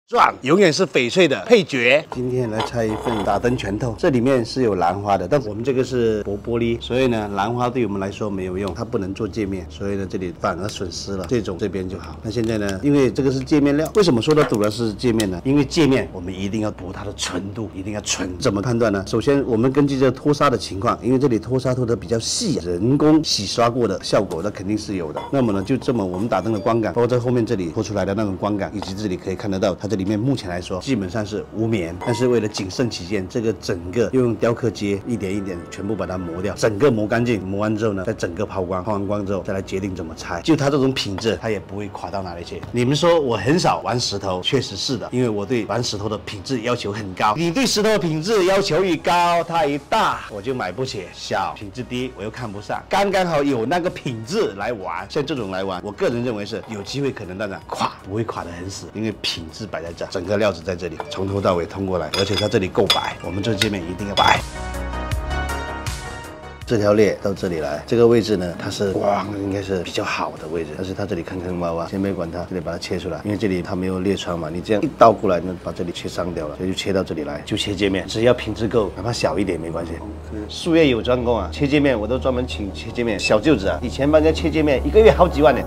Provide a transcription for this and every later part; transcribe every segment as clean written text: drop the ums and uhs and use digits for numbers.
壮永远是翡翠的配角。今天来拆一份打灯拳头，这里面是有兰花的，但我们这个是薄玻璃，所以呢，兰花对我们来说没有用，它不能做界面，所以呢，这里反而损失了。这种这边就好。那现在呢，因为这个是界面料，为什么说它主要是界面呢？因为界面我们一定要补它的纯度，一定要纯。怎么判断呢？首先我们根据这个脱砂的情况，因为这里脱砂脱的比较细，人工洗刷过的效果，那肯定是有的。那么呢，就这么我们打灯的光感，包括在后面这里脱出来的那种光感，以及这里可以看得到它这里面目前来说基本上是无棉，但是为了谨慎起见，这个整个又用雕刻机一点一点全部把它磨掉，整个磨干净，磨完之后呢，再整个抛光，抛完光之后再来决定怎么拆。就它这种品质，它也不会垮到哪里去。你们说我很少玩石头，确实是的，因为我对玩石头的品质要求很高。你对石头的品质要求一高，它一大我就买不起，小品质低我又看不上，刚刚好有那个品质来玩，像这种来玩，我个人认为是有机会可能当然垮，不会垮得很死，因为品质摆在这，整个料子在这里，从头到尾通过来，而且它这里够白，我们做界面一定要白。这条裂到这里来，这个位置呢，它是光应该是比较好的位置，但是它这里坑坑洼洼，先别管它，这里把它切出来，因为这里它没有裂穿嘛，你这样一倒过来呢，把这里切伤掉了，所以就切到这里来，就切界面，只要品质够，哪怕小一点没关系。术业有专攻啊，切界面我都专门请切界面小舅子啊，以前帮人家切界面1个月好几万呢。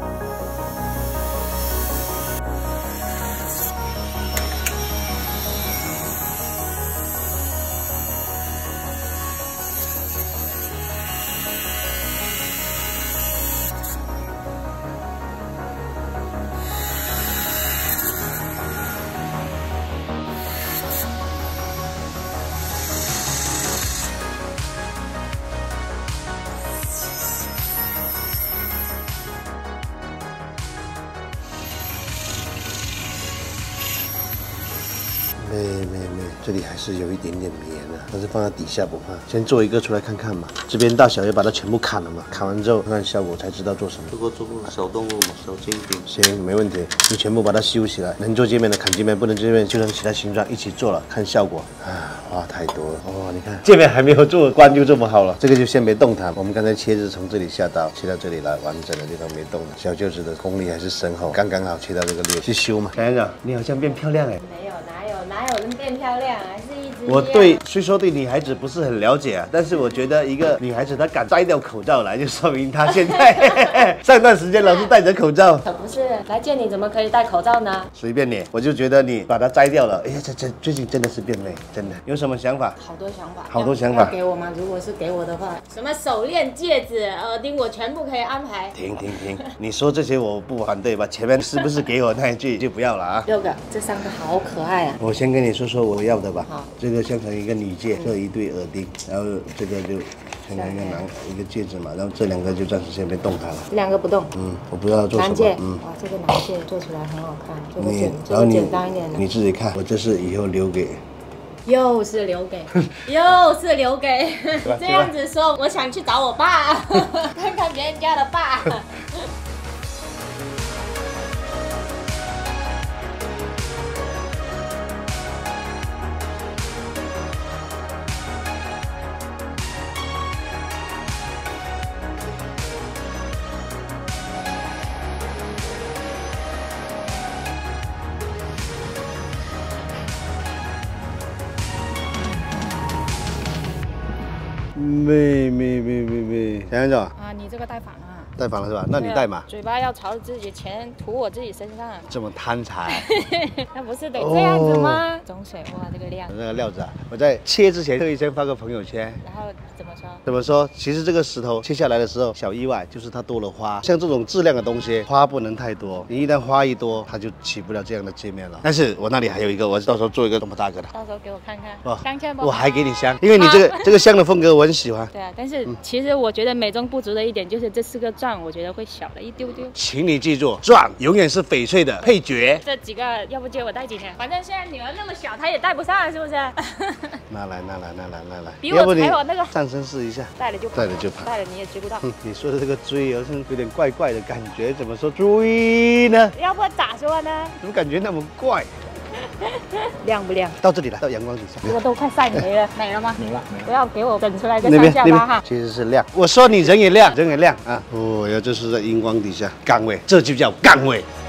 没，这里还是有一点点棉的，但是放在底下不怕。先做一个出来看看嘛，这边大小也把它全部砍了嘛，砍完之后看看效果才知道做什么。做小动物嘛，小精品。行，没问题，就全部把它修起来。能做界面的砍界面，不能做界面就让其他形状一起做了，看效果。啊，花太多了哦，你看界面还没有做关就这么好了，这个就先别动它。我们刚才切是从这里下刀，切到这里来，完整的地方没动的。小舅子的功力还是深厚，刚刚好切到这个裂，去修嘛。小院长，你好像变漂亮哎。 没有，哪有人变漂亮，还是一直。 我对虽说对女孩子不是很了解啊，但是我觉得一个女孩子她敢摘掉口罩来，就说明她现在上段时间老是戴着口罩。 可不是，来见你怎么可以戴口罩呢？ 随便你，我就觉得你把它摘掉了，哎呀，这最近真的是变美，真的。有什么想法？ 好多想法， 好多想法。 给我吗？如果是给我的话，什么手链、戒指、耳钉，我全部可以安排。 停，你说这些我不反对吧？前面是不是给我那一句就不要了啊 6个，这3个好可爱啊！ 我先跟你说说我要的吧。 好， 这个像成一个女戒，这一对耳钉，然后这个就像一个戒指嘛，然后这2个就暂时先别动它了。 这2个不动。 我不知道做什么。 男戒，哇，这个男戒做出来很好看，这个简单一点的。 你自己看，我这是以后留给。 又是留给，这样子说，我想去找我爸，看看别人家的爸。 妹，小杨总啊，你这个戴反了。 戴反了是吧？那你戴嘛。 嘴巴要朝着自己前，涂我自己身上。 这么贪财， 那不是得这样子吗？中水，哇，这个亮。 那个料子啊，我在切之前特意先发个朋友圈。 然后怎么说？ 怎么说？其实这个石头切下来的时候，小意外就是它多了花。像这种质量的东西，花不能太多。你一旦花一多，它就起不了这样的界面了。但是我那里还有一个，我到时候做一个这么大个的。 到时候给我看看。 哦， 香香不？ 我还给你香，因为你这个香的风格我很喜欢。 对啊，但是其实我觉得美中不足的一点就是这4个钻，我觉得会小了一丢丢。 请你记住，钻永远是翡翠的配角。 这几个要不借我戴几天？反正现在女儿那么小，她也戴不上，是不是？ 拿来， 比我才有那个上身试一下， 戴了就跑，戴了你也追不到。 你说的这个追好像有点怪怪的感觉，怎么说追呢？ 要不咋说呢？ 怎么感觉那么怪？ 亮不亮？ 到这里来，到阳光底下。 这个都快晒没了，美了吗？ 没了。 不要给我整出来个上下巴哈。 其实是亮，我说你人也亮啊！哦呀，这是在荧光底下，岗位，这就叫岗位。